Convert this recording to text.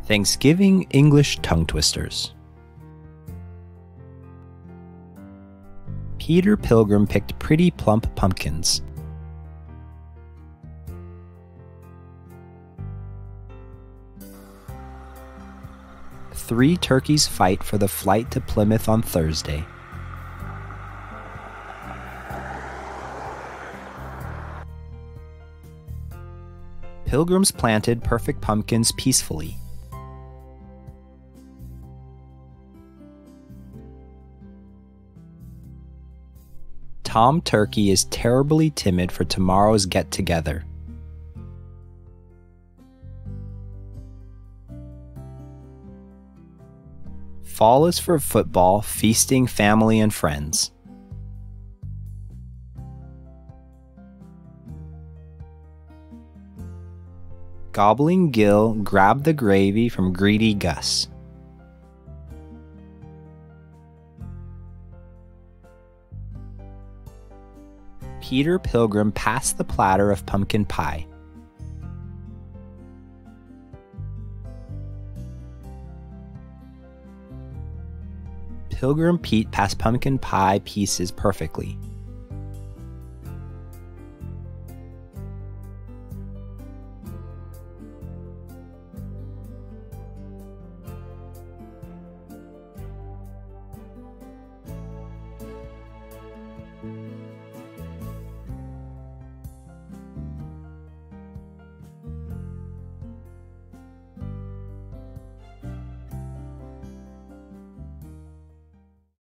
Thanksgiving English tongue twisters. Peter Pilgrim picked pretty plump pumpkins. Three turkeys fight for the flight to Plymouth on Thursday. Pilgrims planted perfect pumpkins peacefully. Tom Turkey is terribly timid for tomorrow's get-together. Fall is for football, feasting, family, and friends. Gobbling Gill grabbed the gravy from Greedy Gus. Peter Pilgrim passed the platter of pumpkin pie. Pilgrim Pete passed pumpkin pie pieces perfectly.